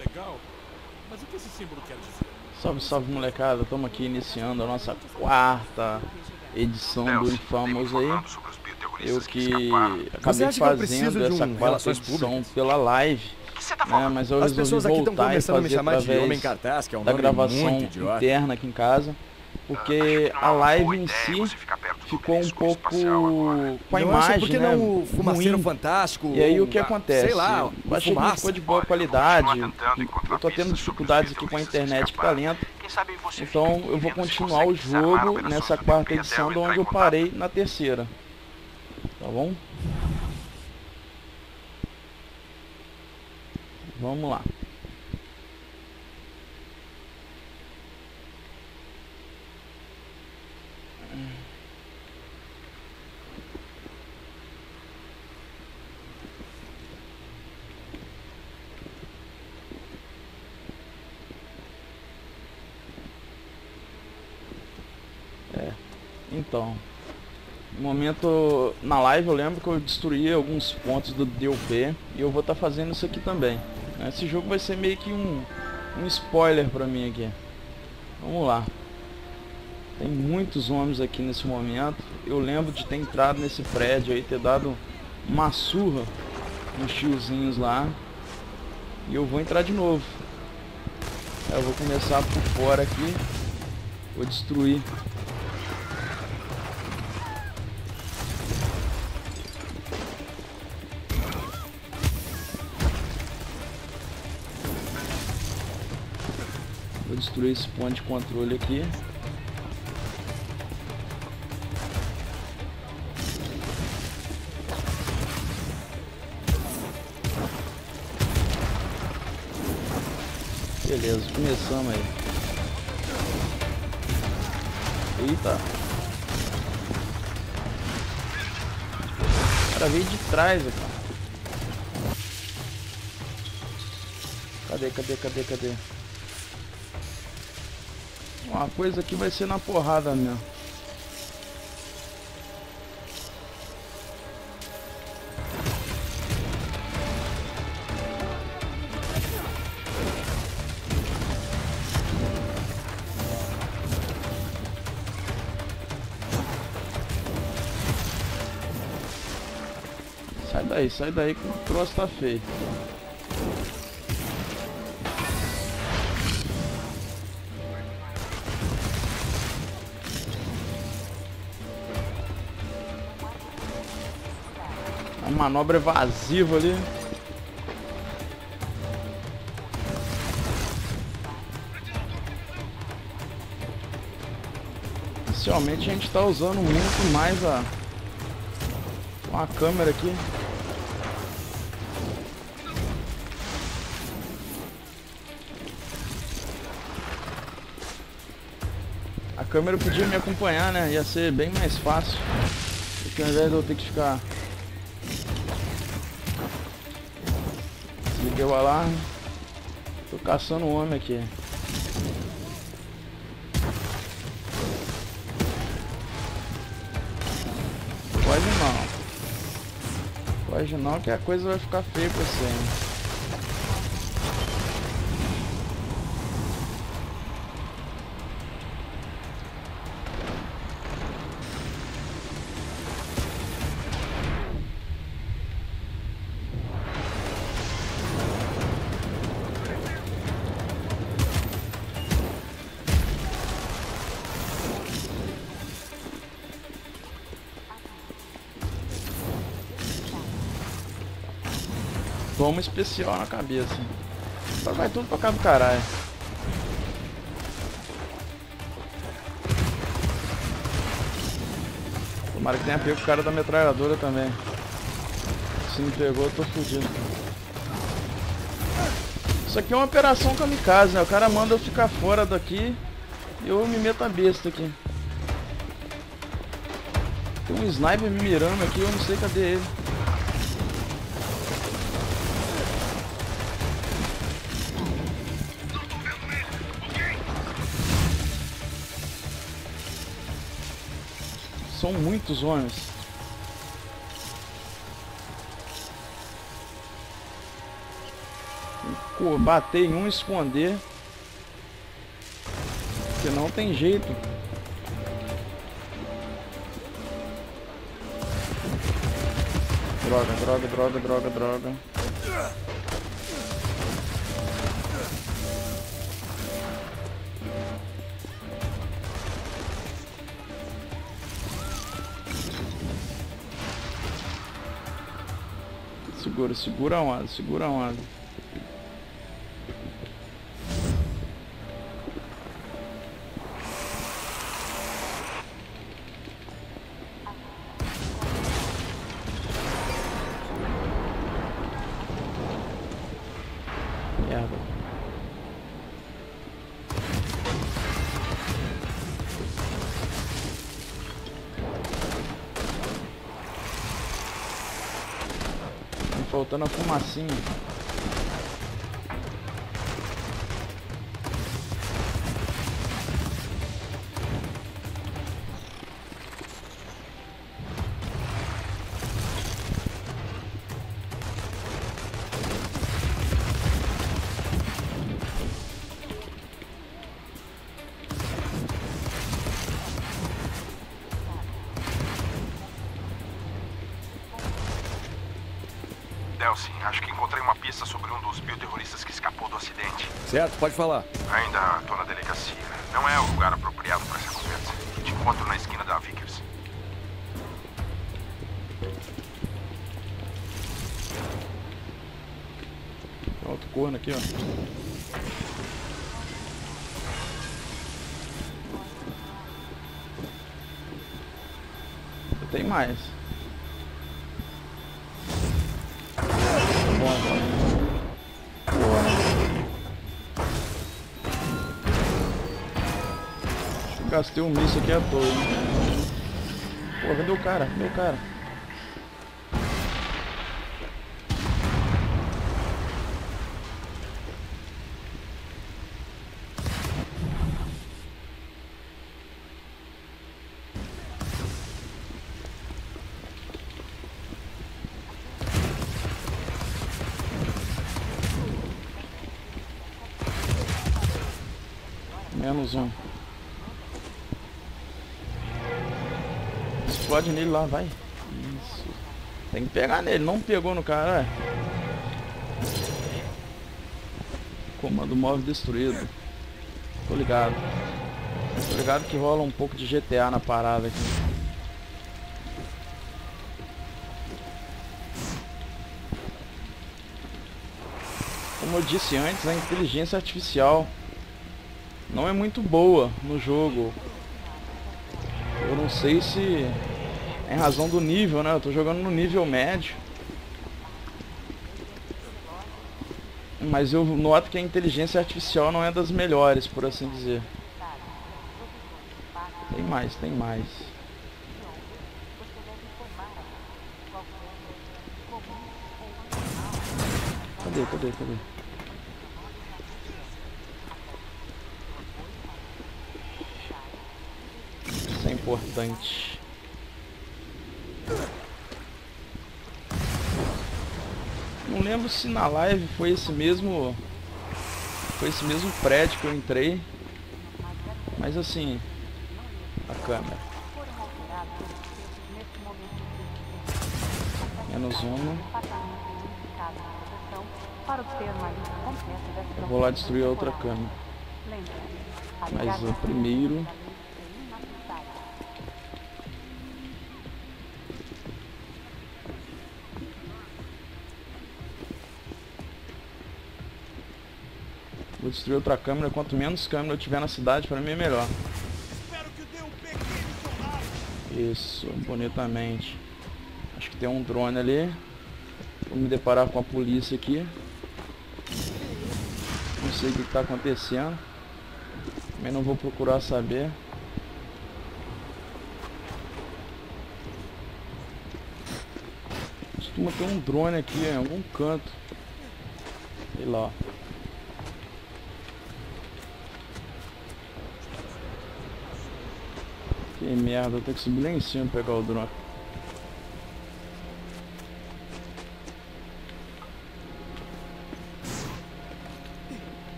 Legal. Mas o que esse símbolo quer dizer? Salve, salve molecada, estamos aqui iniciando a nossa quarta edição do Infamous aí. Eu que Você acabei acha que eu preciso fazendo de essa um quarta relações edição públicas? pela live, né, mas eu As resolvi pessoas aqui estão voltar e começando a me fazer chamar de Homem através Cartaz, que é um da nome gravação muito idiota. interna aqui em casa, porque a live em si ficou um pouco com a Não acha por imagem, que né, não o Fumaceiro ruim. Fantástico? E aí ou, o que acontece? Sei lá, Eu o achei que não ficou Fumaça. de boa qualidade. Eu tô tendo dificuldades aqui com a internet que tá lenta. Então eu vou continuar o jogo nessa quarta edição de onde eu parei na terceira. Tá bom? Vamos lá. Então, no momento na live eu lembro que eu destruí alguns pontos do DLP e eu vou estar fazendo isso aqui também. Esse jogo vai ser meio que um spoiler pra mim aqui. Vamos lá. Tem muitos homens aqui nesse momento. Eu lembro de ter entrado nesse prédio aí, ter dado uma surra nos tiozinhos lá. E eu vou entrar de novo. Eu vou começar por fora aqui. Vou destruir. Vou destruir esse ponto de controle aqui. Beleza, começamos aí. Eita. O cara veio de trás, cara. Cadê? Uma coisa aqui vai ser na porrada mesmo. Sai daí que o troço tá feio. A manobra evasiva ali. Inicialmente a gente está usando muito mais a câmera aqui. A câmera podia me acompanhar, né? Ia ser bem mais fácil. Porque ao invés de eu ter que ficar... Desliguei o alarme. Tô caçando o homem aqui. Pode não que a coisa vai ficar feia pra você, hein? Toma especial na cabeça. Vai tudo pra cá do caralho. Tomara que tenha pego o cara da metralhadora também. Se me pegou, eu tô fudido. Isso aqui é uma operação kamikaze, né? O cara manda eu ficar fora daqui e eu me meto a besta aqui. Tem um sniper me mirando aqui, eu não sei cadê ele. São muitos homens. Bater em um e esconder. Porque não tem jeito. Droga, droga, droga, droga, droga. Segura, segura a onda, segura a onda. Merda. Tá faltando a fumacinha. Delcy, acho que encontrei uma pista sobre um dos bioterroristas que escapou do acidente. Certo, pode falar. Ainda tô na delegacia. Não é o lugar apropriado para essa conversa. Te encontro na esquina da Vickers. Outro corno aqui, ó. Tem mais. Gastei um míssil aqui à toa, hein? Pô, cadê o cara? Cadê o cara? Menos um. Explode nele lá, vai. Isso. Tem que pegar nele, não pegou no cara, Comando móvel destruído. Tô ligado. Tô ligado que rola um pouco de GTA na parada aqui. Como eu disse antes, a inteligência artificial não é muito boa no jogo. Eu não sei se é em razão do nível, né? Eu tô jogando no nível médio. Mas eu noto que a inteligência artificial não é das melhores, por assim dizer. Tem mais, tem mais. Cadê, cadê, cadê? Isso é importante. Não lembro se na live foi esse mesmo prédio que eu entrei. Mas assim, a câmera. Menos uma. Eu vou lá destruir a outra câmera. Mas o primeiro... Vou destruir outra câmera. Quanto menos câmera eu tiver na cidade, para mim é melhor. Isso, bonitamente. Acho que tem um drone ali. Vou me deparar com a polícia aqui. Não sei o que está acontecendo. Também não vou procurar saber. Costuma ter um drone aqui em algum canto. Sei lá. Que merda, eu tenho que subir lá em cima pra pegar o drone.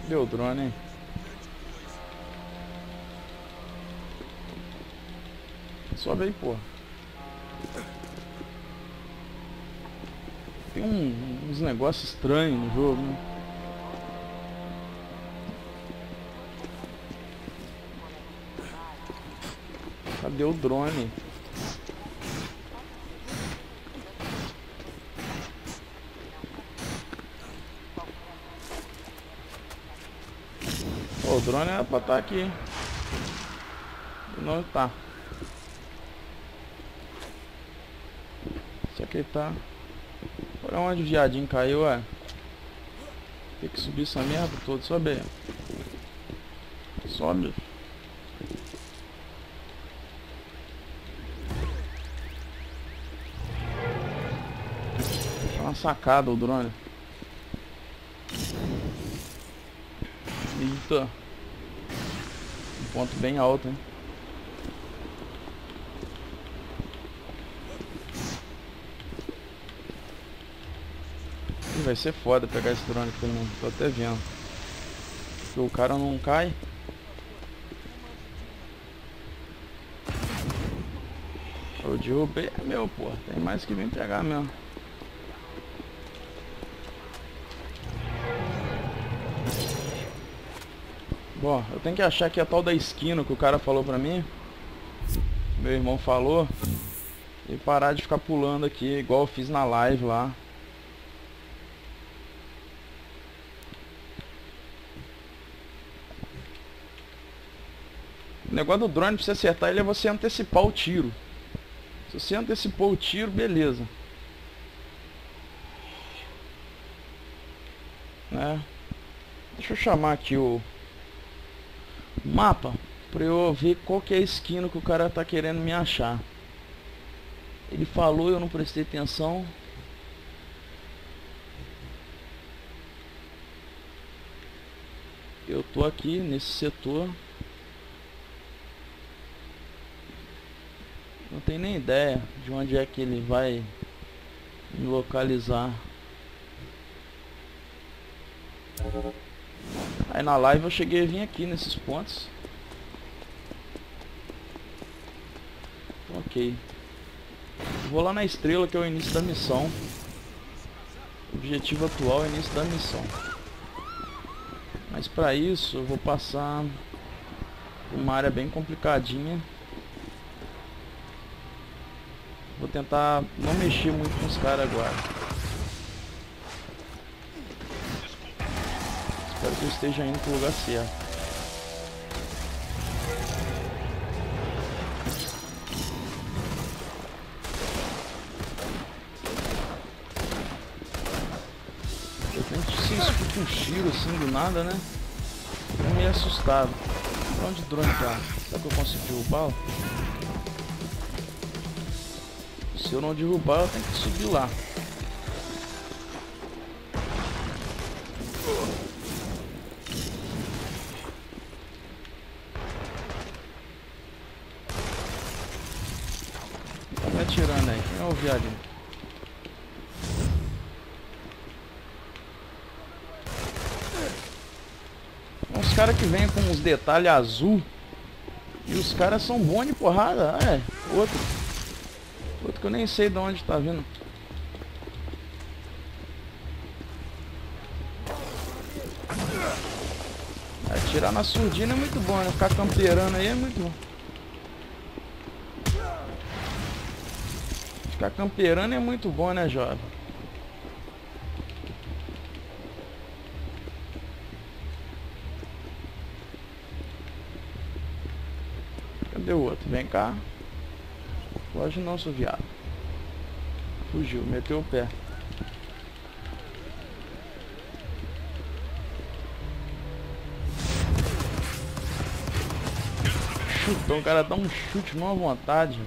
Deu o drone, hein? Sobe aí, porra. Tem uns negócios estranhos no jogo, né? Cadê o drone? O drone era pra estar aqui. Não tá. Será que ele tá? Olha onde o viadinho caiu, ué. Tem que subir essa merda toda. Sobe aí. Sobe. Tá uma sacada o drone. Eita. Um ponto bem alto, hein. Vai ser foda pegar esse drone aqui, não. Tô até vendo. Se o cara não cai. Eu derrubei, é meu, porra. Tem mais que vir pegar mesmo. Bom, eu tenho que achar aqui a tal da esquina que o cara falou pra mim. Meu irmão falou. E parar de ficar pulando aqui, igual eu fiz na live lá. O negócio do drone, pra você acertar ele, é você antecipar o tiro. Se você antecipou o tiro, beleza. Né? Deixa eu chamar aqui o mapa pra eu ver qual que é a esquina que o cara tá querendo me achar. Ele falou, eu não prestei atenção. Eu tô aqui nesse setor. Não tenho nem ideia de onde é que ele vai me localizar. Aí na live eu cheguei a vir aqui nesses pontos. Ok. Vou lá na estrela, que é o início da missão. O objetivo atual é o início da missão. Mas para isso eu vou passar por uma área bem complicadinha. Vou tentar não mexer muito com os caras agora. Espero que eu esteja indo pro lugar certo. De repente se escuta um tiro assim do nada, né? Fico meio assustado. Pra onde o drone tá? Será que eu consigo derrubá-lo? Se eu não derrubar, eu tenho que subir lá. Tá me atirando aí. Quem é o viadinho? Tem uns caras que vêm com uns detalhes azul. E os caras são bons de porrada. Ah, é, outro que eu nem sei de onde tá vindo. Atirar na surdina é muito bom, né? Ficar camperando aí é muito bom. Ficar camperando é muito bom, né, jovem? Cadê o outro? Vem cá. Foge não, seu viado. Fugiu, meteu o pé. Chutão, o cara dá um chute mal à vontade.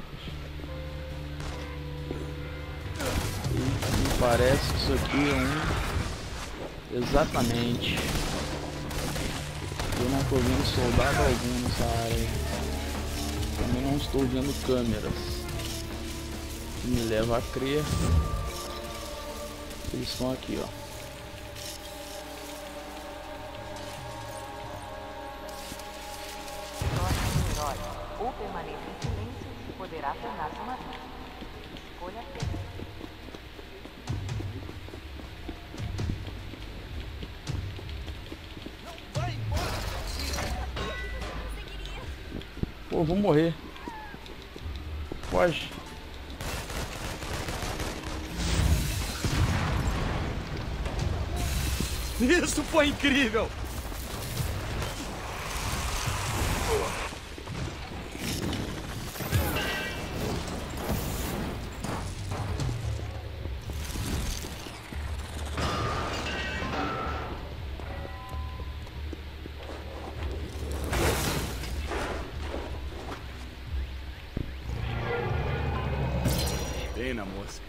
E me parece que isso aqui é um... Exatamente. Eu não estou vendo soldado algum nessa área. Também não estou vendo câmeras. Me leva a crer. Eles estão aqui, ó. Ou permaneça em silêncio e poderá tornar-se uma vítima. Escolha apenas. Pô, vou morrer. Foge. Isso foi incrível! Pena, moça.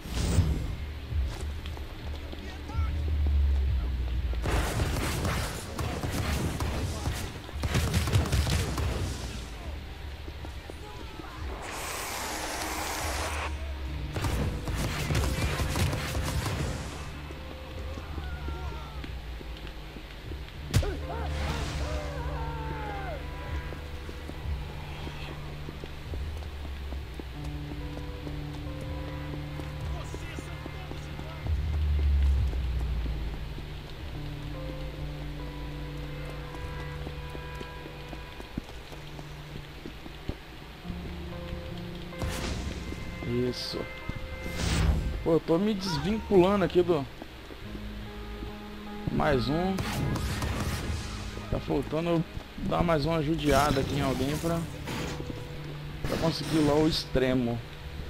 Isso. Pô, eu tô me desvinculando aqui do... Mais um. Tá faltando eu dar mais uma judiada aqui em alguém pra conseguir lá o extremo.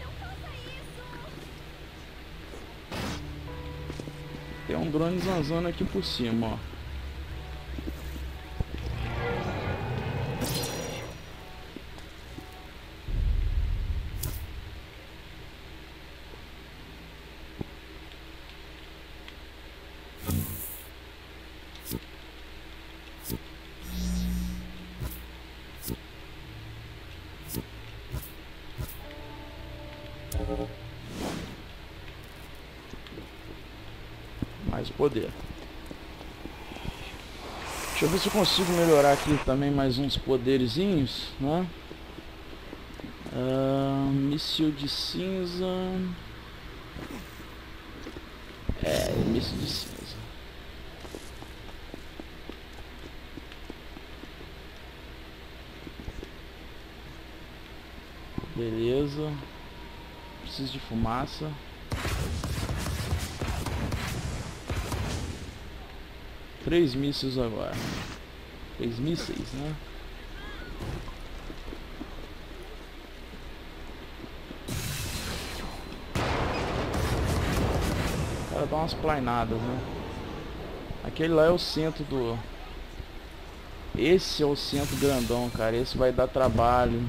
Tem um drone zanzando aqui por cima, ó. Mais poder. Deixa eu ver se eu consigo melhorar aqui também mais uns poderzinhos, né? Míssil de cinza. Míssil de cinza. Beleza. Preciso de fumaça. Três mísseis agora. 3 mísseis, né? O cara dá umas plainadas, né? Aquele lá é o centro do... Esse é o centro grandão, cara. Esse vai dar trabalho.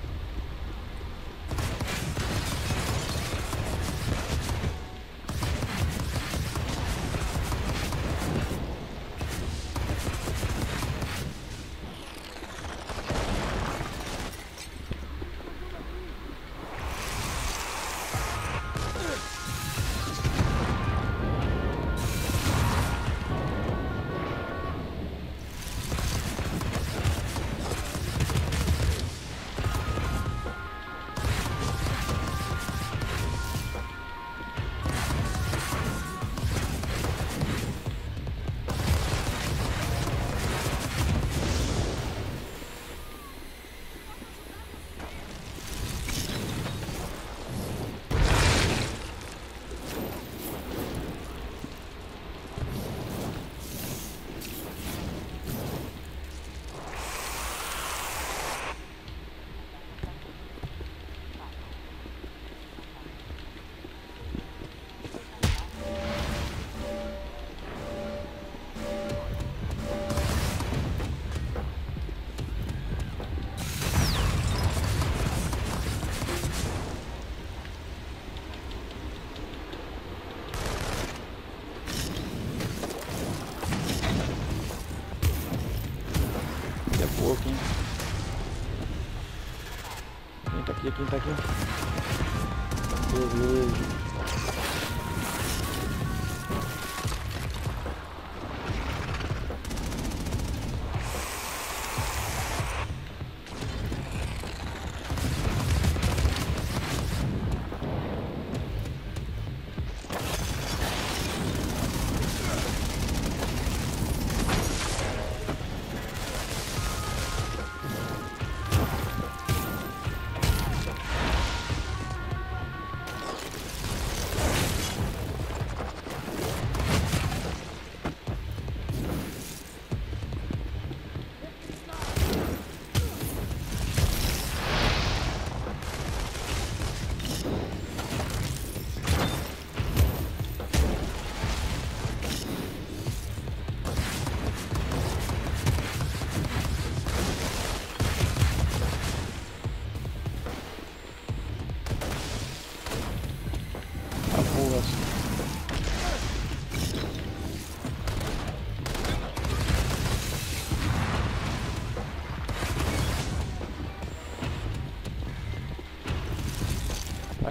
Pouco, hein? Quem tá aqui? Quem tá aqui? Beleza.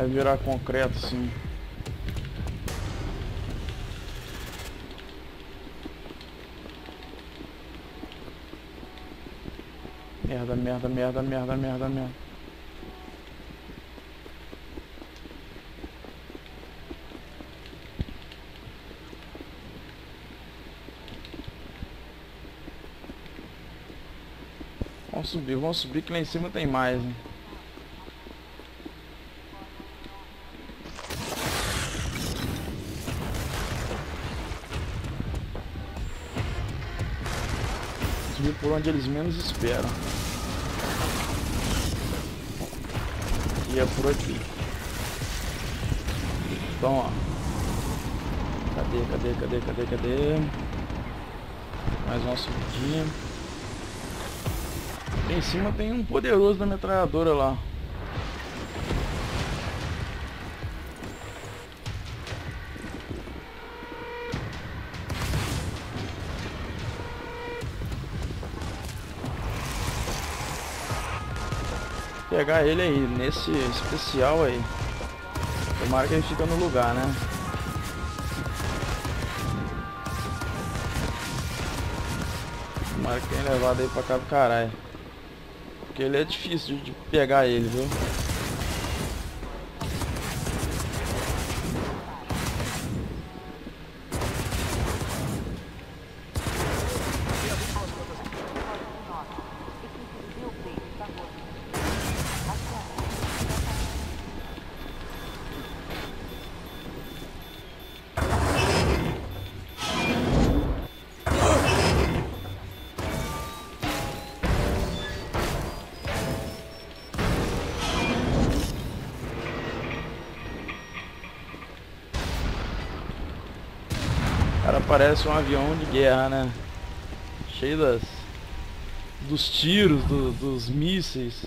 Vai virar concreto, sim. Merda, merda, merda, merda, merda, merda. Vamos subir que lá em cima tem mais, hein? Subir por onde eles menos esperam. E é por aqui. Então, ó. Cadê? Mais uma subidinha. Em cima tem um poderoso da metralhadora lá. Vou pegar ele aí, nesse especial aí. Tomara que ele fica no lugar, né? Tomara que tenha levado aí pra cá do caralho. Porque ele é difícil de pegar ele, viu? Cara, parece um avião de guerra, né? Cheio dos tiros, dos mísseis.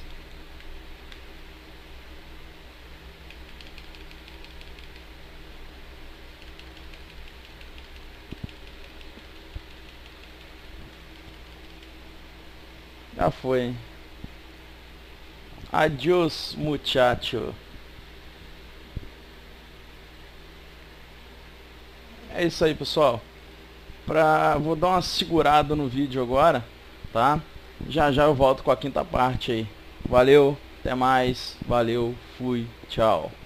Já foi, hein? Adiós, muchacho. É isso aí, pessoal. Vou dar uma segurada no vídeo agora, tá? Já eu volto com a quinta parte aí. Valeu, até mais. Valeu, fui, tchau.